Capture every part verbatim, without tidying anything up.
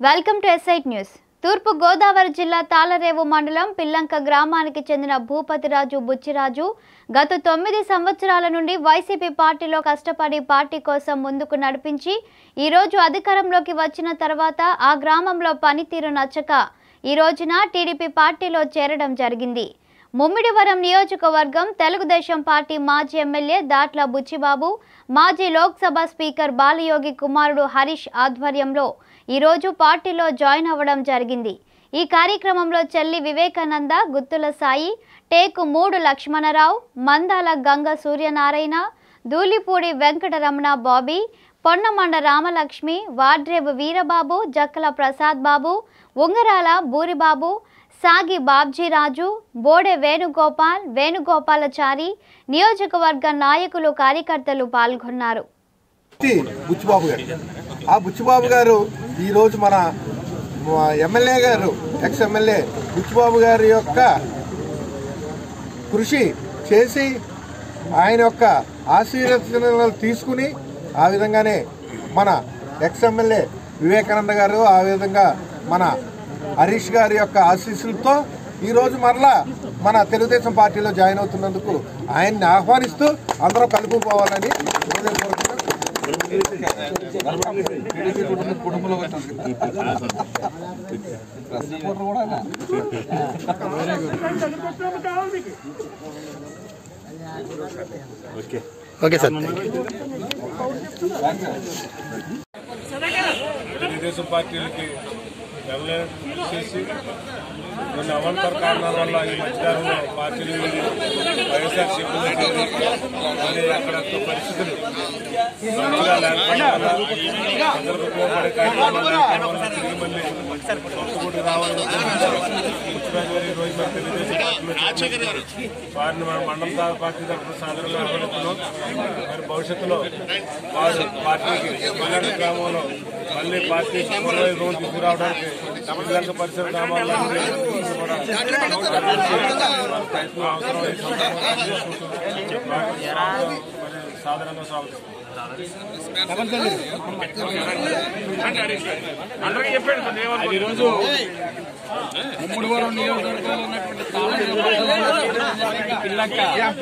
Welcome to ఎస్ఐట్ news. తూర్పు గోదావరి జిల్లా తాళరేవు మండలం పిల్లంక గ్రామానికి చెందిన భూపతిరాజు బుచ్చిరాజు గత తొమ్మిది సంవత్సరాల నుండి వైసీపీ పార్టీలో కష్టపడి పార్టీ కోసం ముందుకు నడిపించి ఈ రోజు అధికారంలోకి వచ్చిన తర్వాత ఆ గ్రామంలో పనితీరు నచ్చక ఈ రోజున టీడీపీ పార్టీలో చేరడం జరిగింది. ముమ్మిడివరం నియోజకవర్గం తెలుగుదేశం పార్టీ మాజీ ఎమ్మెల్యే దాట్ల బుచ్చిబాబు, మాజీ లోక్సభ స్పీకర్ బాలయోగి కుమారుడు హరీష్ ఆధ్వర్యంలో ఈరోజు పార్టీలో జాయిన్ అవ్వడం జరిగింది. ఈ కార్యక్రమంలో చెల్లి వివేకానంద, గుత్తుల సాయి, టేకు మూడు లక్ష్మణరావు, మందాల గంగ సూర్యనారాయణ, ధూళిపూడి వెంకటరమణ బాబీ, పొన్నమండ రామలక్ష్మి, వాడ్రేవు వీరబాబు, జక్కల ప్రసాద్ బాబు, ఉంగరాల బూరిబాబు, సాగి బాబ్జీరాజు, బోడే వేణుగోపాల్, వేణుగోపాలచారి, నియోజకవర్గ నాయకులు, కార్యకర్తలు పాల్గొన్నారు. బుచ్చిబాబు గారు ఆ బుచ్చిబాబు గారు ఈరోజు మన ఎమ్మెల్యే గారు ఎక్స్ ఎమ్మెల్యే బుచ్చిబాబు గారి యొక్క కృషి చేసి ఆయన యొక్క ఆశీర్వచనాలు తీసుకుని ఆ విధంగానే మన ఎక్స్ ఎమ్మెల్యే వివేకానంద గారు, ఆ విధంగా మన హరీష్ గారి యొక్క ఆశీస్సులతో ఈరోజు మరలా మన తెలుగుదేశం పార్టీలో జాయిన్ అవుతున్నందుకు ఆయన్ని ఆహ్వానిస్తూ అందరూ కలుపుకోవాలని ఓకే సార్. తెలుగుదేశం పార్టీలకి డెవలప్ చేసి కొన్ని అవంతర కారణాల వల్ల ఈ మధ్యకాలంలో పార్టీలు వైఎస్ఆర్సీపీ మళ్ళీ అక్కడ పరిస్థితులు మంచిగా లేకపోవడం వల్ల ప్రజలకు ఉపయోగపడే కార్యక్రమాలు లేకపోవడం వల్ల తిరిగి మళ్ళీ కొట్టుకుంటూ రావాలని ముఖ్యమంత్రి గారు ఈరోజు మరి తెలుగుదేశం పార్టీలో వారిని మన మండల పార్టీ తరఫున సాధారణంగా ఆహ్వానిస్తున్నాం. మరి భవిష్యత్తులో వారు పార్టీకి పిల్లల గ్రామంలో మళ్ళీ పార్టీ రోజు తీసుకురావడానికి పిల్లల పరిసర గ్రామాల్లో కూడా ప్రయత్నం అవసరం సాధారణంగా స్వాగతిస్తున్నాం. ఈరోజు ముమ్మిడివరం నియోజకవర్గంలో ఉన్నటువంటి తాళరేవు పిల్లంక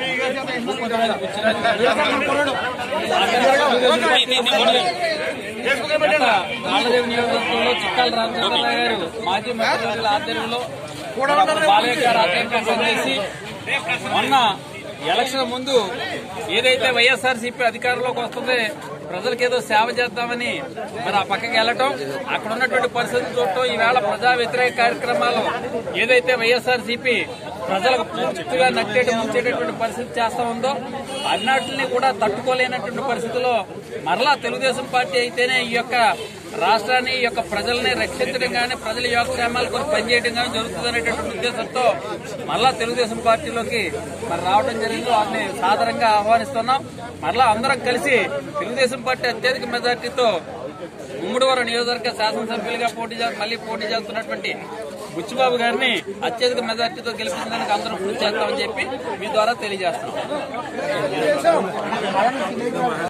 తాళరేవు నియోజకవర్గంలో చిక్కాల రామచంద్రరావు గారు మాజీ మంత్రుల ఆధ్వర్యంలో బాలయ్య గారు ఆధ్వర్యంలో పనిచేసి మొన్న ఎలక్షన్ ముందు ఏదైతే వైఎస్ఆర్సీపీ అధికారంలోకి వస్తుందో ప్రజలకు ఏదో సేవ చేద్దామని మరి ఆ పక్కకి వెళ్ళటం, అక్కడ ఉన్నటువంటి పరిస్థితులు చూడటం, ఈవేళ ప్రజా వ్యతిరేక కార్యక్రమాలు ఏదైతే వైఎస్ఆర్సీపీ ప్రజలకు పూర్తిగా నట్టేట ముంచేటటువంటి పరిస్థితి చేస్తా ఉందో అన్నిటిని కూడా తట్టుకోలేనటువంటి పరిస్థితిలో మరలా తెలుగుదేశం పార్టీ అయితేనే ఈ యొక్క రాష్ట్రాన్ని, ఈ యొక్క ప్రజల్ని రక్షించడం కానీ ప్రజల యోగక్షేమాల కోసం పనిచేయడం కానీ జరుగుతుందనేటటువంటి ఉద్దేశంతో మరలా తెలుగుదేశం పార్టీలోకి మరి రావడం జరిగింది. వారిని సాదరంగా ఆహ్వానిస్తున్నాం. మరలా అందరం కలిసి తెలుగుదేశం పార్టీ అత్యధిక మెజార్టీతో ముమ్మిడివరం నియోజకవర్గ శాసనసభ్యులుగా పోటీ మళ్ళీ పోటీ చేస్తున్నటువంటి బుచ్చిబాబు గారిని అత్యధిక మెజార్టీతో గెలిపించడానికి అందరూ కృషి చేస్తామని చెప్పి మీ ద్వారా తెలియజేస్తున్నాం.